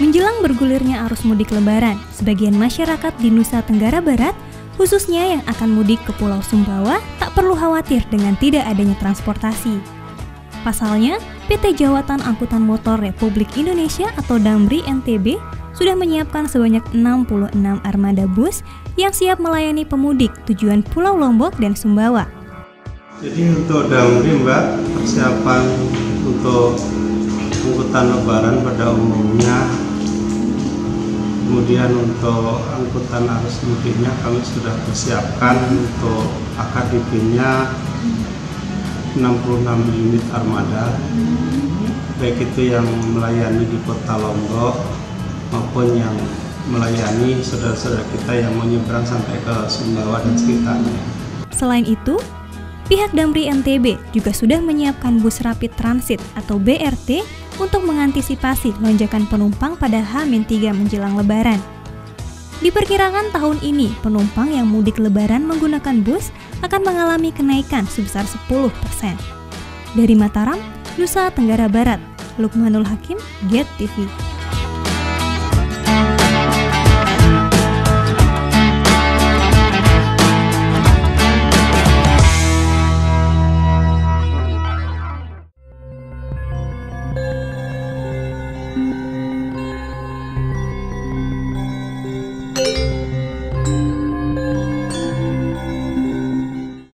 Menjelang bergulirnya arus mudik Lebaran, sebagian masyarakat di Nusa Tenggara Barat, khususnya yang akan mudik ke Pulau Sumbawa, tak perlu khawatir dengan tidak adanya transportasi. Pasalnya, PT Jawatan Angkutan Motor Republik Indonesia atau Damri NTB sudah menyiapkan sebanyak 66 armada bus yang siap melayani pemudik tujuan Pulau Lombok dan Sumbawa. Jadi untuk Damri, Mbak, persiapan untuk angkutan Lebaran pada umumnya, kemudian untuk angkutan arus mudiknya kami sudah persiapkan untuk AKDP-nya 66 unit armada, baik itu yang melayani di Kota Lombok maupun yang melayani saudara-saudara kita yang menyeberang sampai ke Sumbawa dan sekitarnya. Selain itu, pihak Damri NTB juga sudah menyiapkan bus rapid transit atau BRT untuk mengantisipasi lonjakan penumpang pada H-3 menjelang Lebaran. Diperkirakan tahun ini penumpang yang mudik Lebaran menggunakan bus akan mengalami kenaikan sebesar 10%. Dari Mataram, Nusa Tenggara Barat, Lukmanul Hakim, GET TV.